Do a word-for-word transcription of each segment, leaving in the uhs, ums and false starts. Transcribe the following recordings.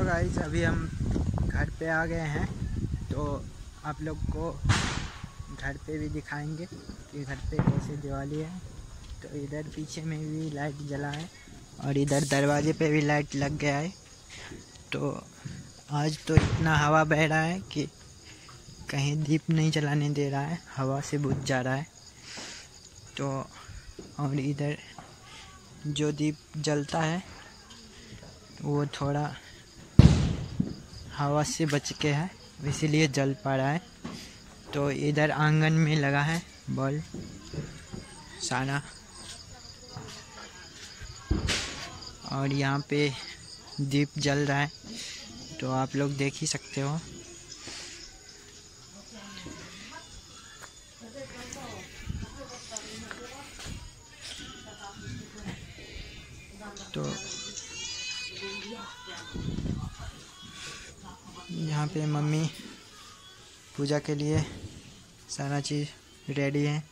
Guys अभी हम घर पे आ गए हैं, तो आप लोग को घर पे भी दिखाएंगे कि घर पे कैसे दिवाली है। तो इधर पीछे में भी लाइट जला है और इधर दरवाजे पे भी लाइट लग गया है। तो आज तो इतना हवा बह रहा है कि कहीं दीप नहीं जलाने दे रहा है, हवा से बुझ जा रहा है। तो और इधर जो दीप जलता है वो थोड़ा हवा से बच के है, इसीलिए जल पा रहा है। तो इधर आंगन में लगा है बल्ब सारा, और यहाँ पे दीप जल रहा है, तो आप लोग देख ही सकते हो। तो यहाँ पे मम्मी पूजा के लिए सारा चीज़ रेडी है,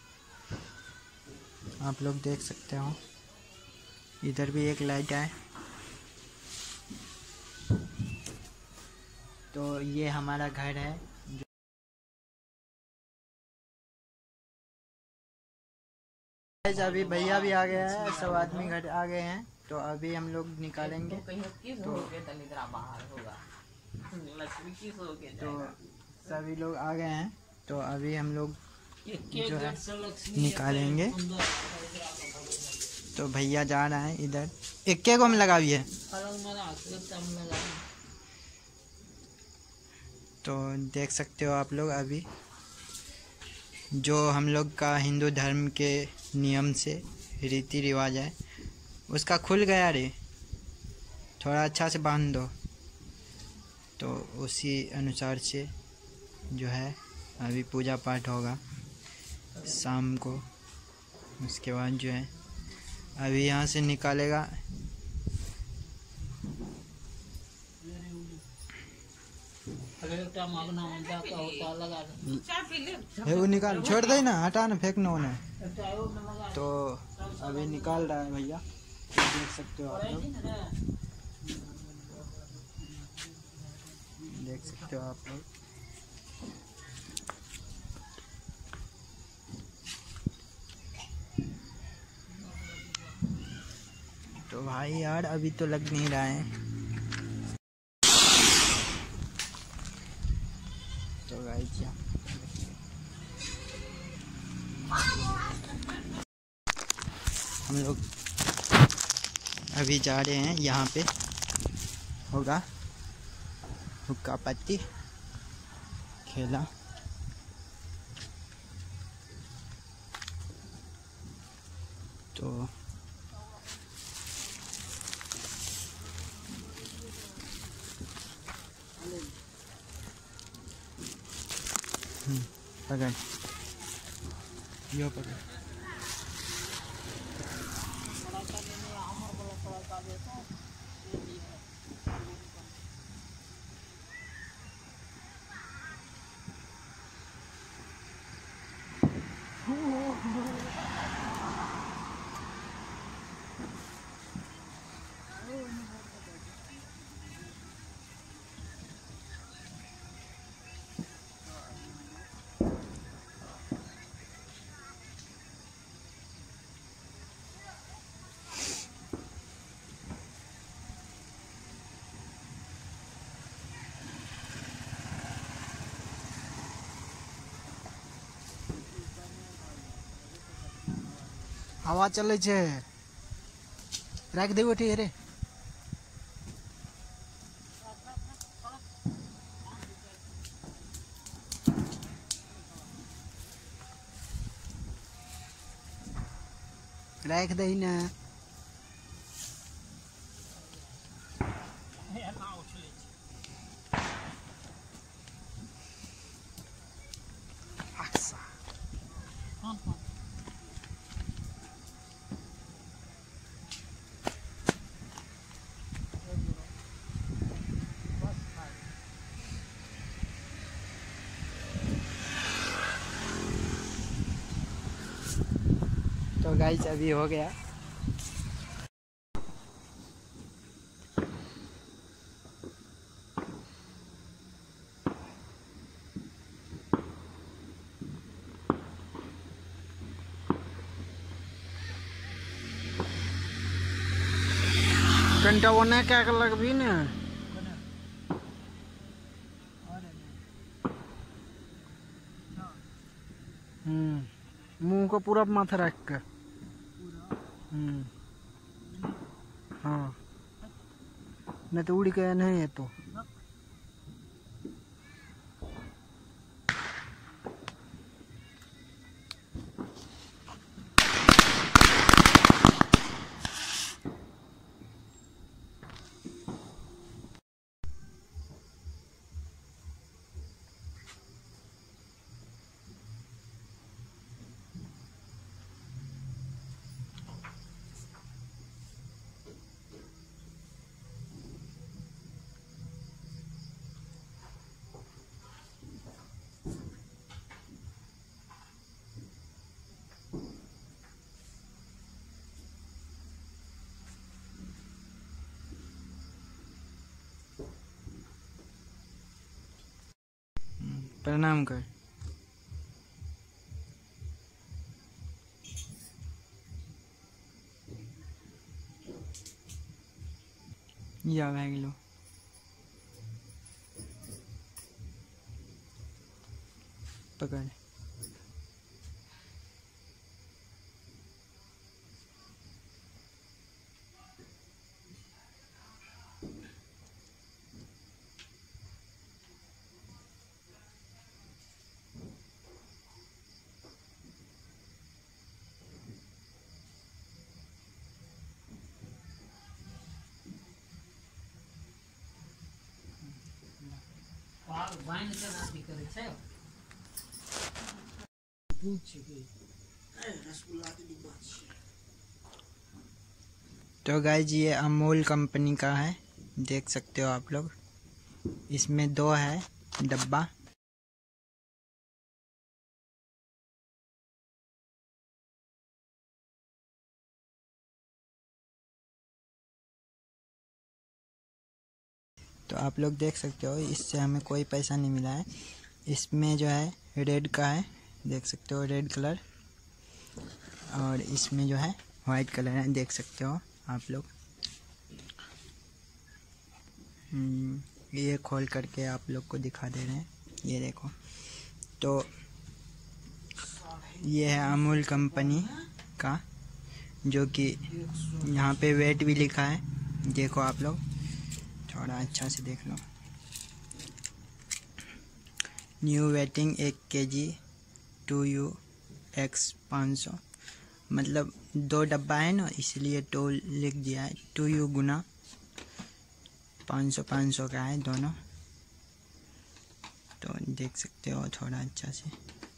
आप लोग देख सकते हो। इधर भी एक लाइट है। तो ये हमारा घर है। अभी भैया भी आ गया है, सब आदमी घर आ गए हैं, तो अभी हम लोग निकालेंगे। तो, तो सभी लोग आ गए हैं, तो अभी हम लोग जो है निकालेंगे। तो भैया जा रहा है इधर, इक्के को हम लगावी है। तो देख सकते हो आप लोग, अभी जो हम लोग का हिंदू धर्म के नियम से रीति रिवाज है, उसका खुल गया रे, थोड़ा अच्छा से बांध दो। तो उसी अनुसार से जो है अभी पूजा पाठ होगा शाम को। उसके बाद जो है अभी यहाँ से निकालेगा। वो निकाल, छोड़ दे ना, हटा ना, फेंकना उन्हें। तो अभी निकाल रहा है भैया, तो देख सकते हो आप लोग, देख सकते हो आप लोग। तो भाई यार अभी तो लग नहीं रहा है। तो गाइस हम लोग अभी जा रहे हैं, यहाँ पे होगा हुक्का पत्ती खेला। तो पकड़, यो पकड़। हवा चले छे, राख दे उठी रे। राख दे ना। तो गाइस अभी हो गया। कंटा ओने क्या कर लग भी ने हम्म मुंह को पूरा माथा रख के हम्म हाँ नहीं तो उड़ के नहीं है तो प्रणाम कर या भाग लो पकड़ तो गाइज ये अमूल कंपनी का है, देख सकते हो आप लोग। इसमें दो है डब्बा। तो आप लोग देख सकते हो, इससे हमें कोई पैसा नहीं मिला है। इसमें जो है रेड का है, देख सकते हो रेड कलर, और इसमें जो है वाइट कलर है, देख सकते हो आप लोग। ये खोल करके आप लोग को दिखा दे रहे हैं, ये देखो। तो ये है अमूल कंपनी का, जो कि यहाँ पे वेट भी लिखा है, देखो आप लोग, थोड़ा अच्छा से देख लो। न्यू वेटिंग एक के जी टू यू एक्स पाँच सौ, मतलब दो डब्बा है ना, इसलिए टू लिख दिया है। टू यू गुना पाँच सौ पाँच सौ का है दोनों, तो देख सकते हो थोड़ा अच्छा से।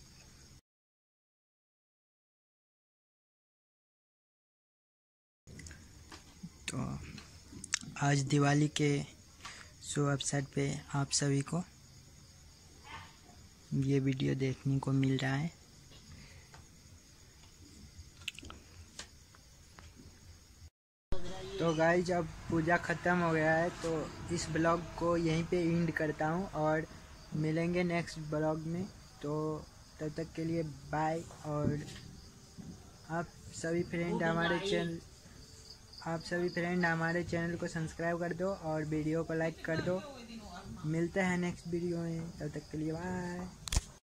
तो आज दिवाली के शुभ अवसर पे आप सभी को ये वीडियो देखने को मिल रहा है। तो गाइज अब पूजा ख़त्म हो गया है, तो इस ब्लॉग को यहीं पे एंड करता हूँ, और मिलेंगे नेक्स्ट ब्लॉग में। तो तब तक के लिए बाय। और आप सभी फ्रेंड हमारे चैनल आप सभी फ्रेंड हमारे चैनल को सब्सक्राइब कर दो और वीडियो को लाइक कर दो। मिलते हैं नेक्स्ट वीडियो में, तब तक के लिए बाय।